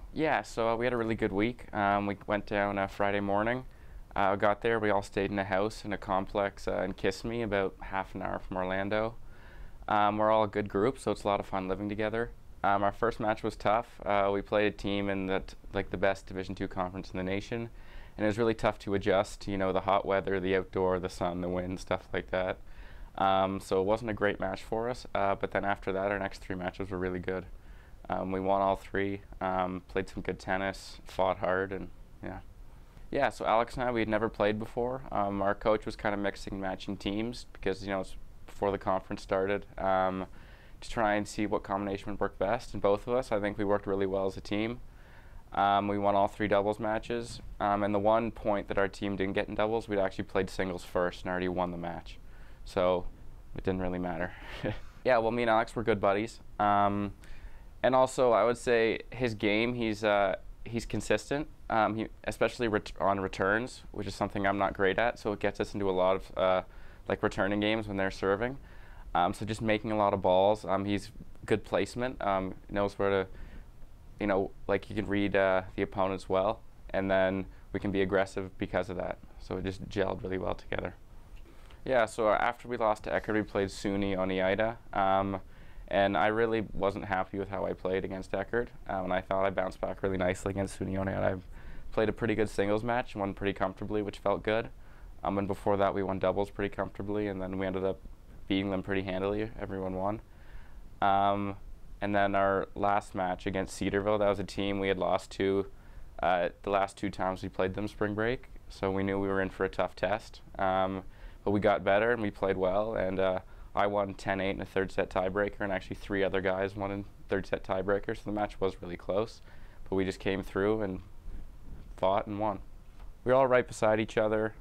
Yeah, so we had a really good week. We went down Friday morning. Got there, we all stayed in a house in a complex in Kissimmee, about half an hour from Orlando. We're all a good group, so it's a lot of fun living together. Our first match was tough. We played a team in the best Division II conference in the nation, and it was really tough to adjust to the hot weather, the outdoor, the sun, the wind, stuff like that. So it wasn't a great match for us, but then after that, our next three matches were really good. We won all three, played some good tennis, fought hard, and yeah. Yeah, so Alex and I, we had never played before. Our coach was kind of mixing and matching teams because, it's before the conference started, to try and see what combination would work best. And both of us, I think we worked really well as a team. We won all three doubles matches. And the one point that our team didn't get in doubles, we'd actually played singles first and already won the match. So it didn't really matter. Yeah, well, me and Alex were good buddies. And also, I would say his game, he's consistent, especially on returns, which is something I'm not great at. So it gets us into a lot of returning games when they're serving. So just making a lot of balls. He's good placement. Knows where to, he can read the opponents well, and then we can be aggressive because of that. So it just gelled really well together. Yeah. So after we lost to Eckerd, we played SUNY Oneonta. And I really wasn't happy with how I played against Eckerd, and I thought I bounced back really nicely against SUNY Oneonta. I played a pretty good singles match, won pretty comfortably, which felt good. And before that, we won doubles pretty comfortably, and then we ended up beating them pretty handily. Everyone won. And then our last match against Cedarville, that was a team we had lost to the last two times we played them spring break, so we knew we were in for a tough test. But we got better, and we played well, and I won 10-8 in a third set tiebreaker, and actually three other guys won in third set tiebreaker, so the match was really close. But we just came through and fought and won. We were all right beside each other.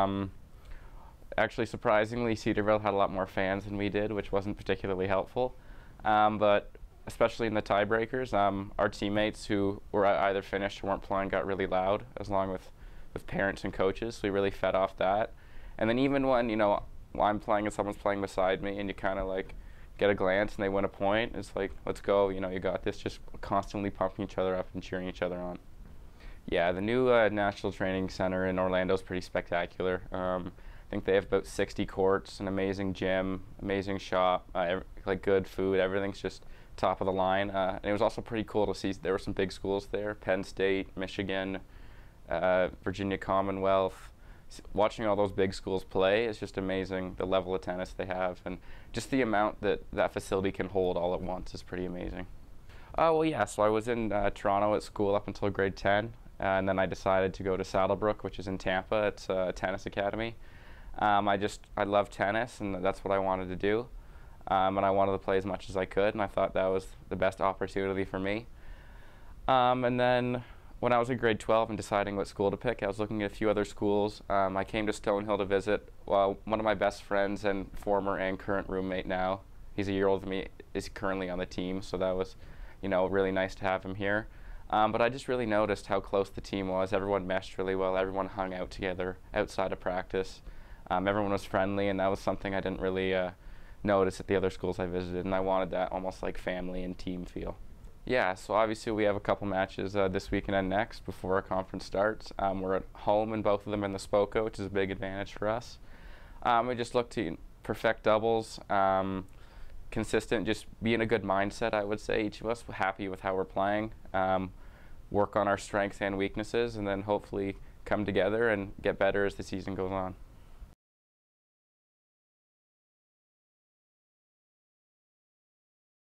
Actually, surprisingly, Cedarville had a lot more fans than we did, which wasn't particularly helpful. But especially in the tiebreakers, our teammates who were either finished or weren't playing got really loud, along with parents and coaches, so we really fed off that. And then even when, I'm playing and someone's playing beside me and you kind of get a glance and they win a point, it's like, let's go, you got this, just constantly pumping each other up and cheering each other on. Yeah, the new National Training Center in Orlando is pretty spectacular. I think they have about 60 courts, an amazing gym, amazing shop, good food, everything's just top of the line. And it was also pretty cool to see there were some big schools there, Penn State, Michigan, Virginia Commonwealth. Watching all those big schools play is just amazing. The level of tennis they have, and just the amount that facility can hold all at once is pretty amazing. Well, yeah, so I was in Toronto at school up until grade 10, and then I decided to go to Saddlebrook, which is in Tampa. It's a tennis academy. I love tennis, and that's what I wanted to do. And I wanted to play as much as I could, and I thought that was the best opportunity for me. And then when I was in grade 12 and deciding what school to pick, I was looking at a few other schools. I came to Stonehill to visit. Well, one of my best friends and former and current roommate now, he's a year older than me, is currently on the team, so that was, really nice to have him here. But I just really noticed how close the team was. Everyone meshed really well. Everyone hung out together outside of practice. Everyone was friendly, and that was something I didn't really notice at the other schools I visited, and I wanted that almost like family and team feel. Yeah, so obviously we have a couple matches this weekend and next before our conference starts. We're at home in both of them in the Spoka, which is a big advantage for us. We just look to perfect doubles, consistent, just be in a good mindset, I would say. Each of us happy with how we're playing, work on our strengths and weaknesses, and then hopefully come together and get better as the season goes on.